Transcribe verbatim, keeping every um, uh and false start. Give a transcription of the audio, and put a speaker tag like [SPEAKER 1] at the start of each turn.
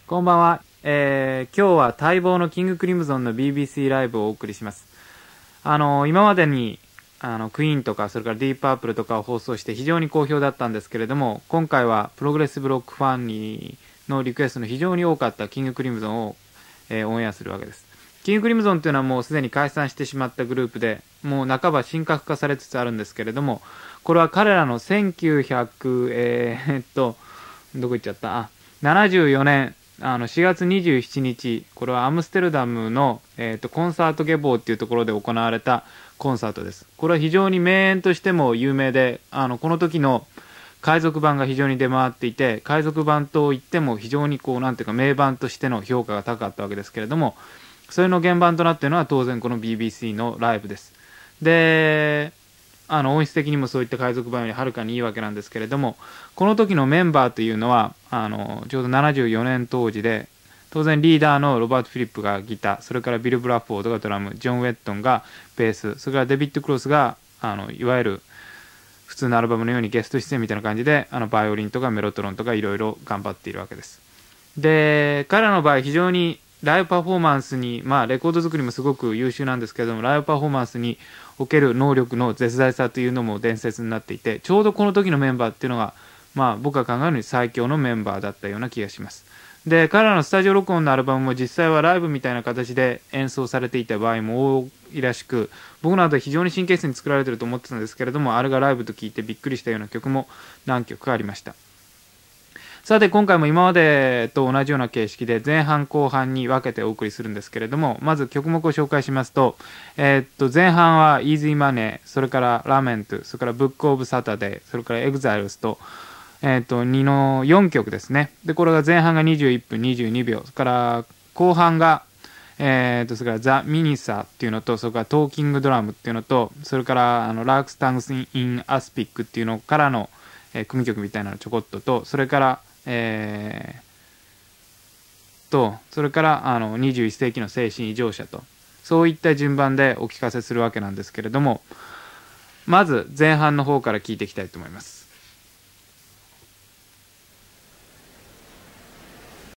[SPEAKER 1] こんばんは、えー、今日は待望のキングクリムゾンの ビービーシー ライブをお送りします。あの今までにあのクイーンとかそれからディープパープルとかを放送して非常に好評だったんですけれども、今回はプログレッシブロックファンにのリクエストの非常に多かったキングクリムゾンを、えー、オンエアするわけです。キングクリムゾンというのはもうすでに解散してしまったグループで、もう半ば神格化されつつあるんですけれども、これは彼らのせんきゅうひゃくえー、っとどこ行っちゃったあななじゅうよねんあのしがつにじゅうしちにち、これはアムステルダムの、えー、とコンサートゲボーっていうところで行われたコンサートです。これは非常に名演としても有名で、あのこの時の海賊版が非常に出回っていて、海賊版といっても非常にこうなんていうか名盤としての評価が高かったわけですけれども、それの原版となっているのは当然この ビービーシー のライブです。であの音質的にもそういった海賊版よりはるかにいいわけなんですけれども、この時のメンバーというのはあのちょうどななじゅうよねん当時で、当然リーダーのロバート・フィリップがギター、それからビル・ブラッフォードがドラム、ジョン・ウェットンがベース、それからデビッド・クロスがあのいわゆる普通のアルバムのようにゲスト出演みたいな感じで、あのバイオリンとかメロトロンとかいろいろ頑張っているわけです。で彼らの場合非常にライブパフォーマンスに、まあレコード作りもすごく優秀なんですけれども、ライブパフォーマンスにおける能力の絶大さというのも伝説になっていて、ちょうどこの時のメンバーっていうのが、まあ僕が考えるに最強のメンバーだったような気がします。で彼らのスタジオ録音のアルバムも実際はライブみたいな形で演奏されていた場合も多いらしく、僕などは非常に神経質に作られていると思ってたんですけれども、あれがライブと聞いてびっくりしたような曲も何曲かありました。さて今回も今までと同じような形式で前半後半に分けてお送りするんですけれども、まず曲目を紹介しますと、えー、っと前半は Easy Money、 それから Lament、 それから Book of Saturday、 それから Exiles と、えー、っとにのよんきょくですね。でこれが前半がにじゅういっぷんにじゅうにびょう、それから後半がえー、とそれからザ・ミニサーっていうのと、それからトーキングドラムっていうのと、それからあのラークスタングス・イン・アスピックっていうのからの、えー、組曲みたいなのちょこっとと、それからえー、とそれからあのにじゅういっせいきの精神異常者と、そういった順番でお聞かせするわけなんですけれども、まず前半の方から聞いていきたいと思います。